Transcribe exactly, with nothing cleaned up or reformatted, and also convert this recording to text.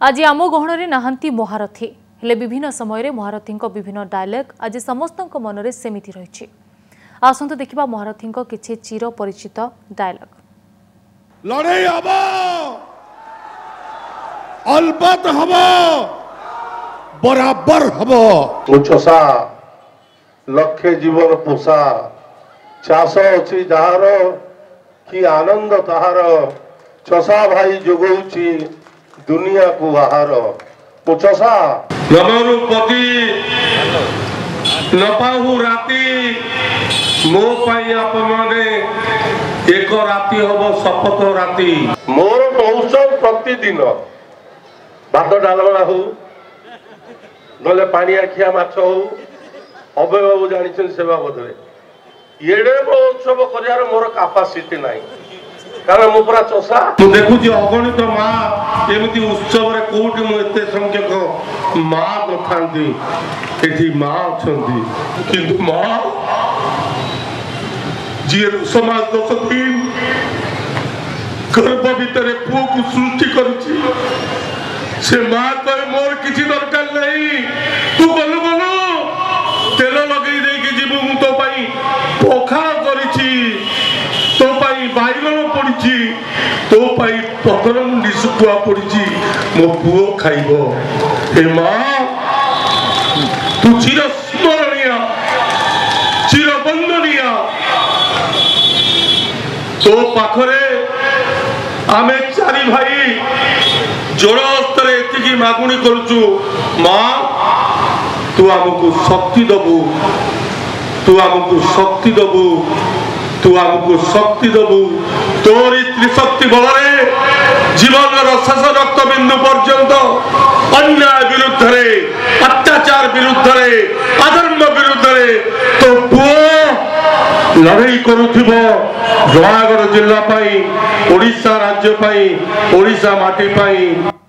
आज आम गहन नहांती महारथी हेले विभिन्न समय महारथी विभिन्न डायलॉग आज समस्त मन में सेमिति रही। आसंतु देखिबा महारथी किछि चिर परिचित डायलॉग। लड़ाई हब अलबत हब बराबर हब मुछसा लक्षे जीवन पोषा चाष अच्छी जार कि आनंद ताहार चषा भाई जोगौची दुनिया को आहार मुछसा नमरुपति नपाहु राति मो पाई आप माने एक राति हब शपथ राति मोर महोत्सव प्रतिदिन भात डालमा हो नले पानी आखिया माछ हो अभय बाबू जानी सेवा बोधे एडे महोत्सव कर मोर कैपेसिटी नाई कारण मु पूरा चषा तू देखु अगणित माँ एमती उत्सव रे कोठी मु एते संख्यक माँ नथांती एठी माँ अछंती किंतु माँ जी समाज दस दिन गर्भ भितर पुओ को सृष्टि करुची से माँ कहे मोर किसी दरकार नहीं तू गलु गलु तेल लगे देकी जीव मु तो पाई पखाल करिछि तो पाई बाइगण पड़ी तो पाई पकर मुंडी सुखुआ पड़ी मो पुओ खाइबो हे माँ तू चिर स्मरणीय चिर बंदनीय तो पाखरे आमे चारि भाई जोड़ हस्तर एति मागुणी करुचु माँ तू आमको शक्ति दबु तू आमको शक्ति दबु तू आमको शक्ति दबु तोरी त्रिशक्ति बल जीवन शेष रक्त बिंदु पर्यंत अन्याय विरुद्ध रे अत्याचार विरुद्ध रे अधर्म विरुद्ध रे तो पुओ लड़ाई करुथिब नयागढ़ जिला पाई ओडिशा राज्य पाई ओडिशा माटी पाई।